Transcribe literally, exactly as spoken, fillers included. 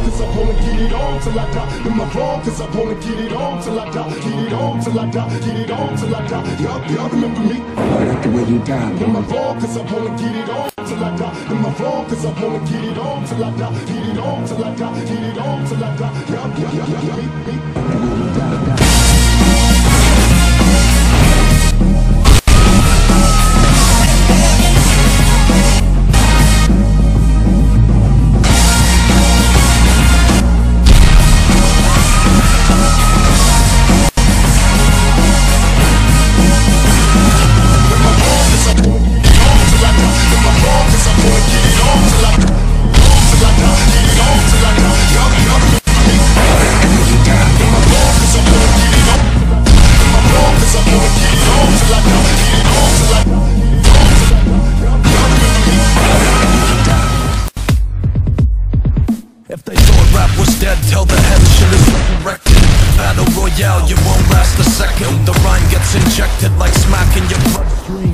cause I wanna get it on till I die. Am I wrong? Cause I wanna get it on till I die. Get it on till I die. Get it on till I die. Y'all, y'all remember me? I like the way you die. Am I wrong? Cause I wanna get it on till I die. Am I wrong? Cause I wanna get it on till I die. Get it on till I die. Get it on till I die. Y'all, y'all, y'all, y'all, me, me. If they thought rap was dead, tell the head shit is resurrected. Battle Royale, you won't last a second. The rhyme gets injected like smack in your bloodstream.